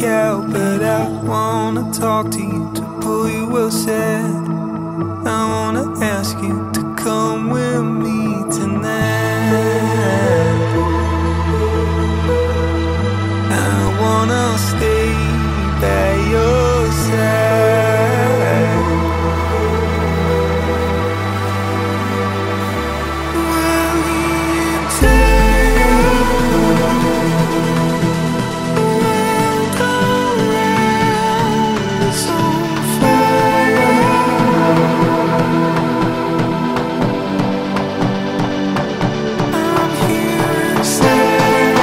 speak out, but I wanna talk to you to pull you aside. I wanna ask you to come with me tonight. I wanna stay by your side. Will you take the world around us on fire? I'm here inside,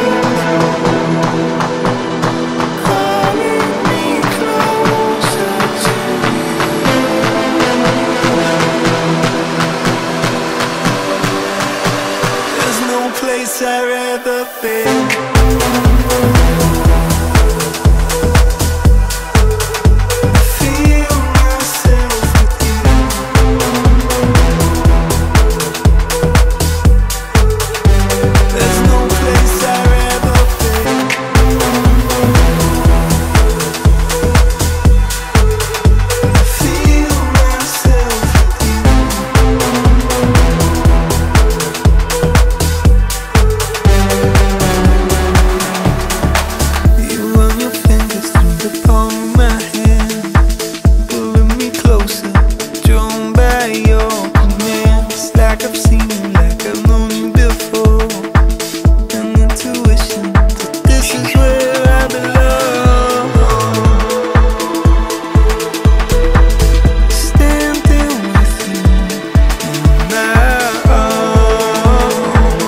calling me closer to you. There's no place I'd rather be. Feel myself with you. There's no place I'd rather be. Feel myself with you. You run your fingers through the palm of my hand, pulling me closer, drawn by your commands. Like I've seen you, like I've known you before. An intuition that this is where I belong. Standing with you in my arms.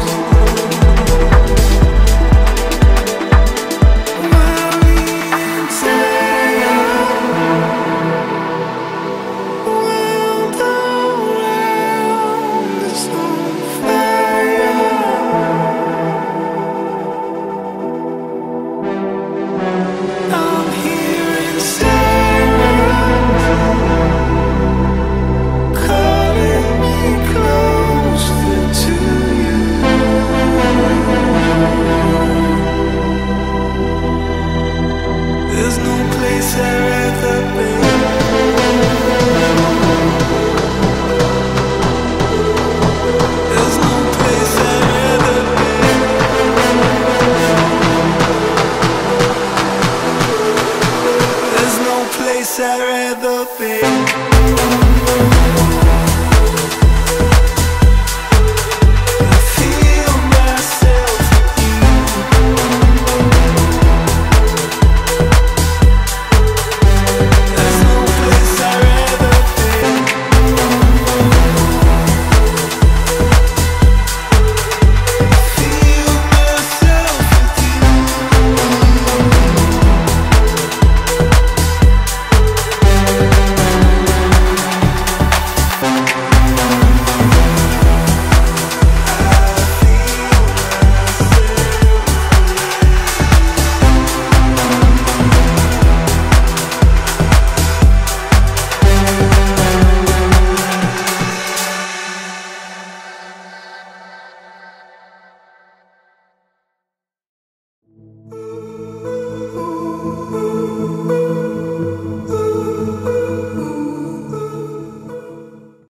While the entire world around is on fire. I'm here inside, calling me closer to you. There's no place I'd rather be. There's no place I'd rather be. There's no place I'd rather be.